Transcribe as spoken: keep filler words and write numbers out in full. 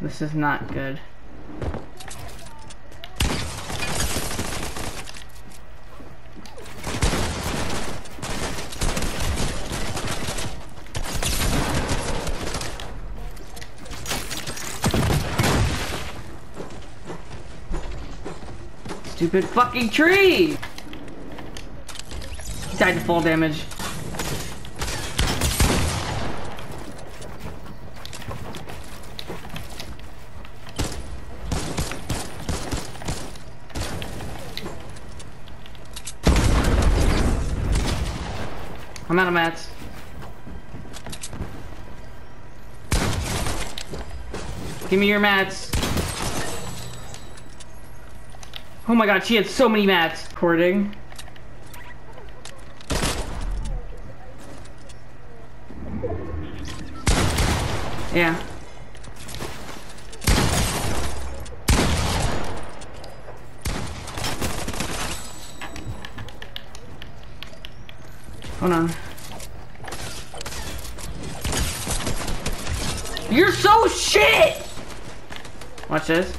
This is not good. Stupid fucking tree! He died to fall damage. I'm out of mats. Give me your mats. Oh my god, she had so many mats. Recording. Yeah. Hold on. You're so shit! Watch this.